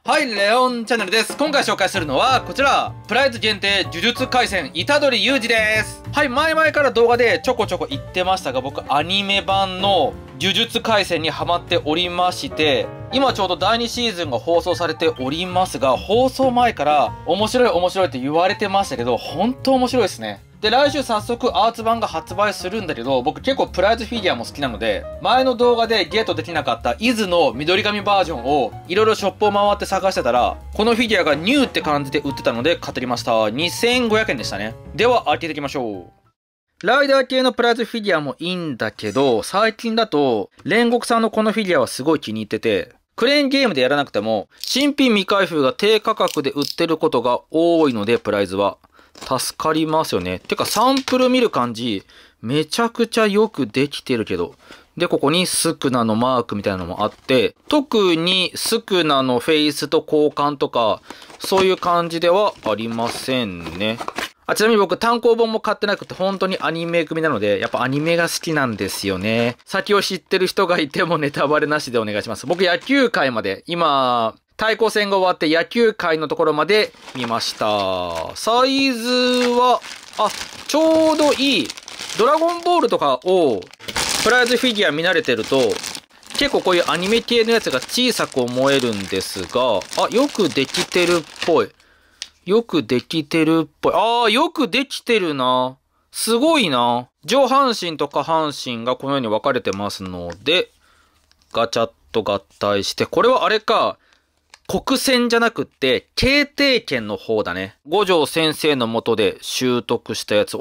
はい、レオンチャンネルです。今回紹介するのは、こちら、プライズ限定呪術廻戦虎杖裕二です。はい、前々から動画でちょこちょこ言ってましたが、僕、アニメ版の呪術廻戦にハマっておりまして、今ちょうど第2シーズンが放送されておりますが、放送前から面白いって言われてましたけど、本当面白いですね。で、来週早速アーツ版が発売するんだけど、僕結構プライズフィギュアも好きなので、前の動画でゲットできなかった伊豆の緑髪バージョンをいろいろショップを回って探してたら、このフィギュアがニューって感じで売ってたので買ってきました。2500円でしたね。では開けていきましょう。ライダー系のプライズフィギュアもいいんだけど、最近だと煉獄さんのこのフィギュアはすごい気に入ってて、クレーンゲームでやらなくても新品未開封が低価格で売ってることが多いので、プライズは助かりますよね。てかサンプル見る感じ、めちゃくちゃよくできてるけど。で、ここにスクナのマークみたいなのもあって、特にスクナのフェイスと交換とか、そういう感じではありませんね。ちなみに僕単行本も買ってなくて本当にアニメ組なので、やっぱアニメが好きなんですよね。先を知ってる人がいてもネタバレなしでお願いします。僕野球界まで、今、対抗戦が終わって野球界のところまで見ました。サイズは、ちょうどいい。ドラゴンボールとかをプライズフィギュア見慣れてると、結構こういうアニメ系のやつが小さく思えるんですが、よくできてるっぽい。よくできてるっぽい。よくできてるな。すごいな。上半身と下半身がこのように分かれてますので、ガチャッと合体して、これはあれか、国戦じゃなくって、慶帝剣の方だね。五条先生の下で習得したやつ。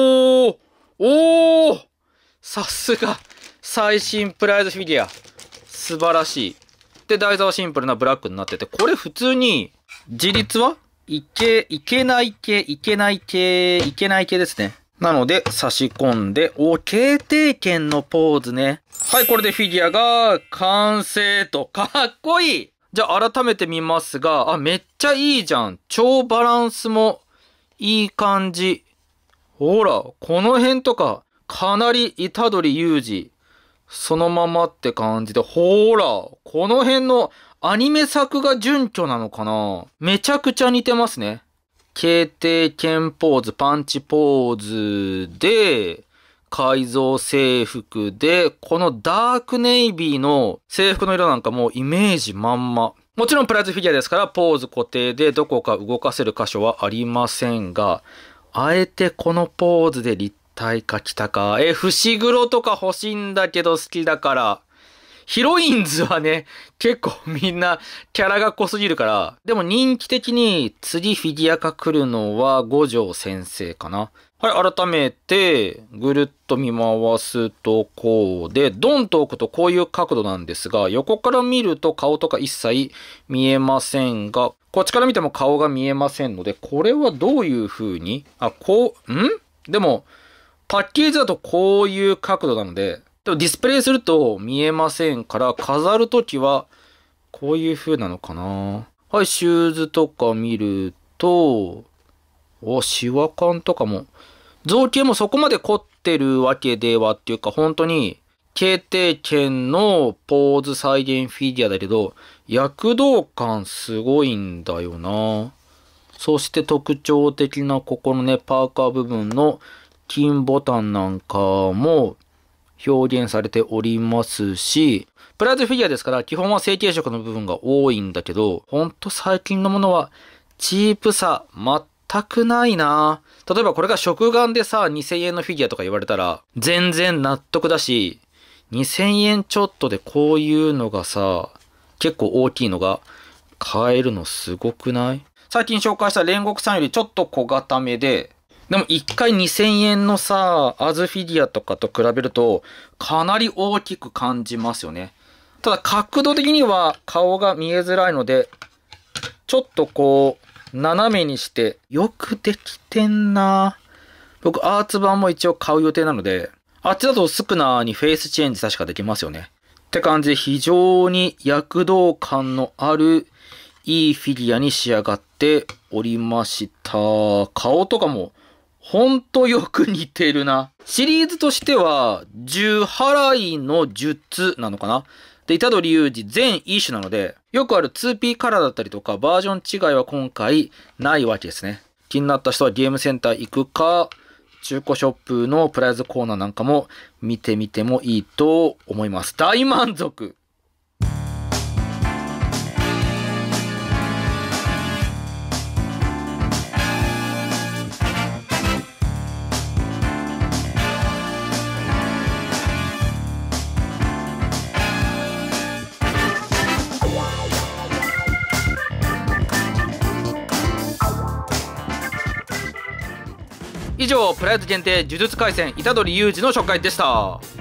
さすが、最新プライズフィギュア。素晴らしい。で、台座はシンプルなブラックになってて、これ普通に、自立はいけない系ですね。なので、差し込んで、慶帝剣のポーズね。はい、これでフィギュアが完成と。かっこいい。じゃあ改めて見ますが、めっちゃいいじゃん。超バランスもいい感じ。ほら、この辺とか、かなり虎杖裕二。そのままって感じで、ほら、この辺のアニメ作が準拠なのかな？めちゃくちゃ似てますね。慶帝剣ポーズ、パンチポーズで、改造制服で、このダークネイビーの制服の色なんかもうイメージまんま。もちろんプライズフィギュアですからポーズ固定でどこか動かせる箇所はありませんが、あえてこのポーズで立体化きたか。伏黒とか欲しいんだけど好きだから。ヒロインズはね、結構みんなキャラが濃すぎるから。でも人気的に次フィギュア化来るのは五条先生かな。はい、改めて、ぐるっと見回すとこうで、ドンと置くとこういう角度なんですが、横から見ると顔とか一切見えませんが、こっちから見ても顔が見えませんので、これはどういう風にでも、パッケージだとこういう角度なので、でもディスプレイすると見えませんから、飾るときはこういう風なのかな。はい、シューズとか見ると、シワ感とかも、造形もそこまで凝ってるわけではっていうか、本当に、慶帝剣のポーズ再現フィギュアだけど、躍動感すごいんだよな。そして特徴的なここのね、パーカー部分の金ボタンなんかも表現されておりますし、プライズフィギュアですから基本は成型色の部分が多いんだけど、ほんと最近のものはチープさ全くないな。例えばこれが食玩でさ、2000円のフィギュアとか言われたら全然納得だし、2000円ちょっとでこういうのがさ、結構大きいのが買えるのすごくない？最近紹介した煉獄さんよりちょっと小型めで、でも1回2000円のさ、アズフィギュアとかと比べるとかなり大きく感じますよね。ただ角度的には顔が見えづらいので、ちょっとこう、斜めにしてよくできてんな。僕アーツ版も一応買う予定なので、あっちだとスクナーにフェイスチェンジ確かできますよね。って感じで非常に躍動感のあるいいフィギュアに仕上がっておりました。顔とかもほんとよく似てるな。シリーズとしては、10払いの術なのかな。 で、虎杖裕二全一種なので、よくある 2P カラーだったりとか、バージョン違いは今回ないわけですね。気になった人はゲームセンター行くか、中古ショップのプライズコーナーなんかも見てみてもいいと思います。大満足。以上、プライズ限定呪術廻戦虎杖裕二の紹介でした。